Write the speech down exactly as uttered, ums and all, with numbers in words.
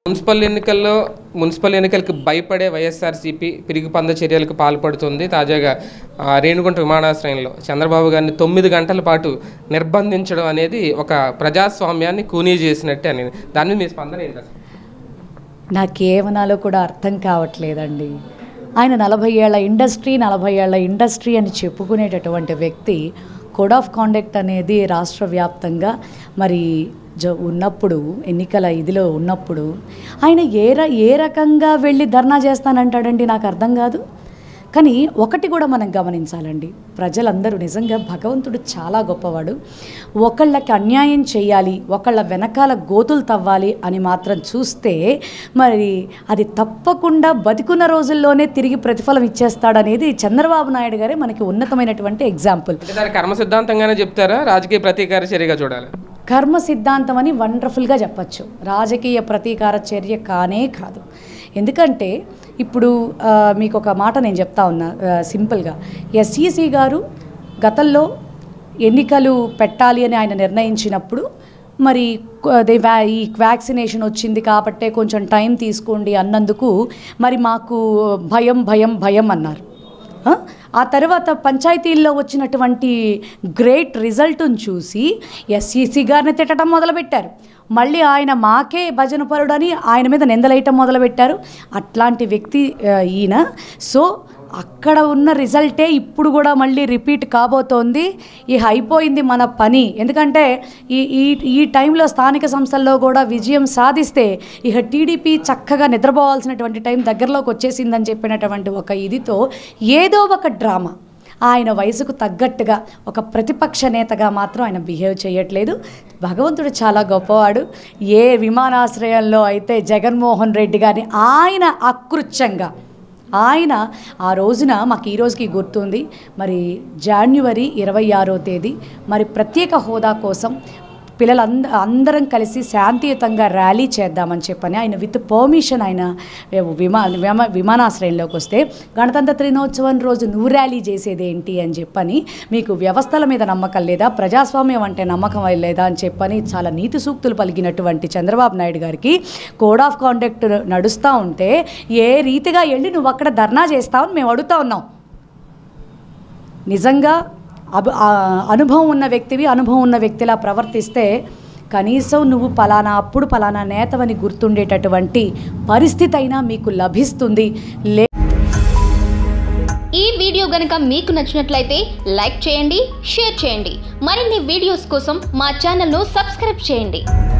Municipal ఎన్నికల్లో municipal ఎన్నికలకు భయపడే వైఎస్ఆర్సీపీ పిరిగి పంద చర్యలకు పాల్పడుతుంది. తాజాగా రేణిగుంట విమానాశ్రయంలో చంద్రబాబు గారిని తొమ్మిది గంటల పాటు నిర్బంధించడం అనేది ఒక ప్రజాస్వామ్యాన్ని కూనీ చేసినట్టే అనేది. దాని మీద మీ స్పందన ఏంటి? నాకేమనాలో కూడా అర్థం కావట్లేదండి. ఆయన నలభై ఏళ్ల ఇండస్ట్రీ నలభై ఏళ్ల ఇండస్ట్రీ అని చెప్పుకునేటటువంటి వ్యక్తి కోడ్ ఆఫ్ కాండక్ట్ అనేది రాష్ట్ర వ్యాప్తంగా మరి జ ఉన్నప్పుడు ఎన్నికల ఇదిలో ఉన్నప్పుడు ఆయన ఏ ర ఏ రకంగా వెళ్ళి ధర్నా చేస్తానంటాడండి, నాకు అర్థం కాదు. కానీ ఒకటి కూడా మనం గమనించాలండి, ప్రజలందరూ నిజంగా భగవంతుడు చాలా గొప్పవాడు. ఒకళ్ళకి అన్యాయం చేయాలి, ఒకళ్ళ వెనకాల గోతులు తవ్వాలి అని మాత్రం చూస్తే మరి అది తప్పకుండా బతికున్న రోజుల్లోనే తిరిగి ప్రతిఫలం ఇచ్చేస్తాడనేది చంద్రబాబు నాయుడు గారే మనకి ఉన్నతమైనటువంటి ఎగ్జాంపుల్. కర్మ సిద్ధాంతంగానే చెప్తారా, రాజకీయ ప్రతీకార చర్యగా చూడాలి? కర్మ సిద్ధాంతం అని వండర్ఫుల్గా చెప్పచ్చు, రాజకీయ ప్రతీకార చర్య కానే కాదు. ఎందుకంటే ఇప్పుడు మీకు ఒక మాట నేను చెప్తా ఉన్నా సింపుల్గా. ఎస్ఈసి గారు గతంలో ఎన్నికలు పెట్టాలి అని ఆయన నిర్ణయించినప్పుడు మరి ఈ వ్యాక్సినేషన్ వచ్చింది కాబట్టే కొంచెం టైం తీసుకోండి అన్నందుకు మరి మాకు భయం భయం భయం అన్నారు. ఆ తర్వాత పంచాయతీల్లో వచ్చినటువంటి గ్రేట్ రిజల్ట్ను చూసి ఎస్ఈసి గారిని తిట్టడం మొదలుపెట్టారు. మళ్ళీ ఆయన మాకే భజన పరుడని ఆయన మీద నిందలేయటం మొదలుపెట్టారు. అట్లాంటి వ్యక్తి ఈయన. సో అక్కడ ఉన్న రిజల్టే ఇప్పుడు కూడా మళ్ళీ రిపీట్ కాబోతోంది. ఇక అయిపోయింది మన పని. ఎందుకంటే ఈ ఈ ఈ టైంలో స్థానిక సంస్థల్లో కూడా విజయం సాధిస్తే ఇక టీడీపీ చక్కగా నిద్రపోవాల్సినటువంటి టైం దగ్గరలోకి వచ్చేసిందని చెప్పినటువంటి ఒక ఇదితో ఏదో ఒక డ్రామా, ఆయన వయసుకు తగ్గట్టుగా ఒక ప్రతిపక్ష నేతగా మాత్రం ఆయన బిహేవ్ చేయట్లేదు. భగవంతుడు చాలా గొప్పవాడు. ఏ విమానాశ్రయంలో అయితే జగన్మోహన్ రెడ్డి గారిని ఆయన అకృత్యంగా ఆయన ఆ రోజున మాకు ఈ రోజుకి గుర్తుంది, మరి జాన్యువరి ఇరవై ఆరో తేదీ మరి ప్రత్యేక హోదా కోసం పిల్లలంద అందరం కలిసి శాంతియుతంగా ర్యాలీ చేద్దామని చెప్పని ఆయన విత్ పర్మిషన్ ఆయన విమా విమానాశ్రయంలోకి వస్తే గణతంత్ర దినోత్సవం రోజు నువ్వు ర్యాలీ చేసేది ఏంటి అని చెప్పని, మీకు వ్యవస్థల మీద నమ్మకం లేదా, ప్రజాస్వామ్యం అంటే నమ్మకం లేదా అని చెప్పని చాలా నీతి సూక్తులు పలికినటువంటి చంద్రబాబు నాయుడు గారికి కోడ్ ఆఫ్ కాండక్ట్ నడుస్తూ ఉంటే ఏ రీతిగా వెళ్ళి నువ్వు అక్కడ ధర్నా చేస్తావని మేము అడుగుతా ఉన్నాం. నిజంగా అబ్ అనుభవం ఉన్న వ్యక్తివి అనుభవం ఉన్న వ్యక్తిలా ప్రవర్తిస్తే కనీసం నువ్వు పలానా అప్పుడు పలానా నేతవని గుర్తుండేటటువంటి పరిస్థితి అయినా మీకు లభిస్తుంది. లే ఈ వీడియో గనుక మీకు నచ్చినట్లయితే లైక్ చేయండి, షేర్ చేయండి. మరిన్ని వీడియోస్ కోసం మా ఛానల్ను సబ్స్క్రైబ్ చేయండి.